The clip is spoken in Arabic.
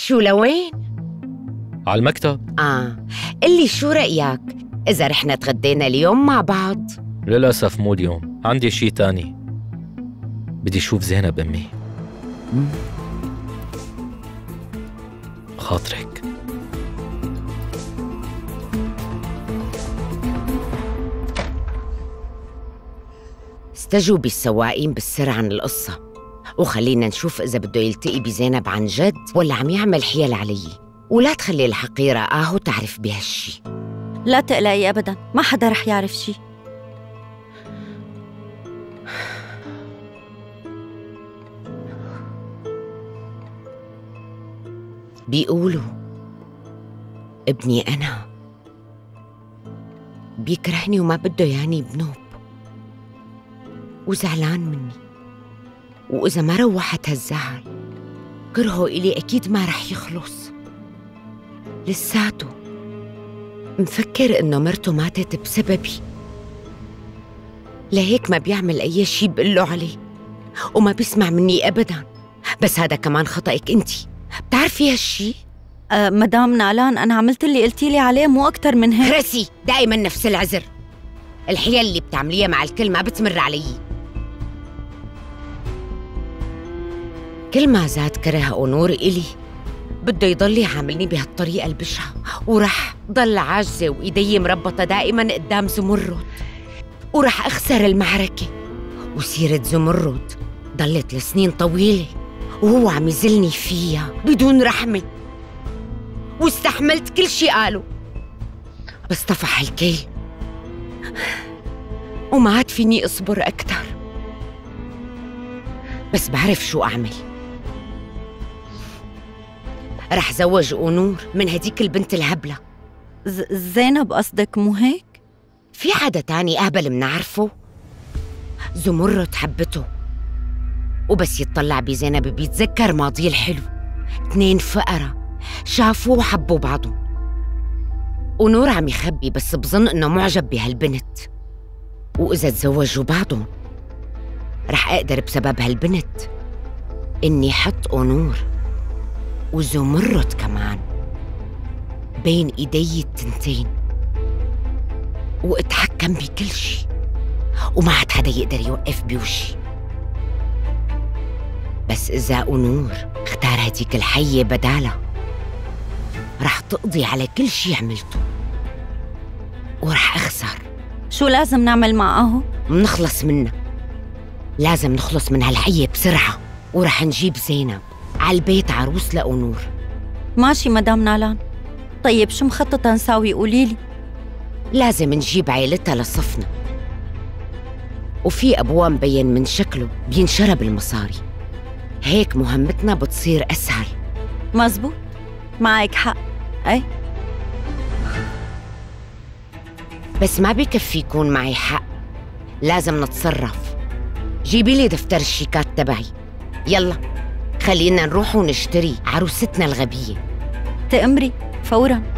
شو لوين؟ على المكتب. قلي شو رأيك إذا رحنا تغدينا اليوم مع بعض؟ للأسف مو اليوم، عندي شي تاني. بدي أشوف زينب أمي. خاطرك. استجوبي السواقين بالسر عن القصة، وخلينا نشوف إذا بده يلتقي بزينب عن جد ولا عم يعمل حيل علي، ولا تخلي الحقيرة آهو تعرف بهالشي. لا تقلقي أبداً، ما حدا رح يعرف شي. بيقولوا ابني أنا بيكرهني وما بده ياني بنوب وزعلان مني، وإذا ما روحت هالزعل كرهه إلي أكيد ما رح يخلص. لساته مفكر إنه مرته ماتت بسببي، لهيك ما بيعمل أي شي بقله عليه وما بيسمع مني أبداً. بس هذا كمان خطأك أنتي، بتعرفي هالشي؟ مدام نالان، أنا عملت اللي قلتيلي عليه، مو أكتر من هيك. رسي دائما نفس العذر، الحيل اللي بتعمليها مع الكل ما بتمر علي. كل ما زاد كره ونور إلي بده يضل يعاملني بهالطريقة البشعة، ورح ضل عاجزة وإيدي مربطة دائما قدام زمرد، ورح أخسر المعركة. وسيرة زمرد ضلت لسنين طويلة وهو عم يزلني فيها بدون رحمة، واستحملت كل شي قاله، بس طفح الكيل وما عاد فيني أصبر أكتر. بس بعرف شو أعمل، رح زوج أنور من هديك البنت الهبلة. زينب قصدك، مو هيك؟ في حدا تاني أهبل منعرفه؟ زمرد حبته، وبس يتطلع بزينب بيتذكر ماضيه الحلو. 2 فقرة شافوا وحبوا بعضهم، ونور عم يخبي بس بظن إنه معجب بهالبنت، وإذا تزوجوا بعضهم رح أقدر بسبب هالبنت إني حط أنور وزمرد كمان بين إيدي التنتين واتحكم بكل شي، وما عاد حدا يقدر يوقف بوشي. بس إذا أنور اختار هديك الحية بدالها رح تقضي على كل شي عملته ورح أخسر. شو لازم نعمل معه؟ منخلص منها، لازم نخلص من هالحية بسرعة، ورح نجيب زينب على البيت عروس لأنور. ماشي مدام نالان. طيب شو مخططة نساوي؟ قوليلي. لازم نجيب عيلتها لصفنا، وفي أبواب مبين من شكله بينشرب المصاري، هيك مهمتنا بتصير أسهل. مزبوط، معك حق. أي بس ما بكفي يكون معي حق، لازم نتصرف. جيبي لي دفتر الشيكات تبعي، يلا خلينا نروح ونشتري عروستنا الغبية. تأمري فوراً.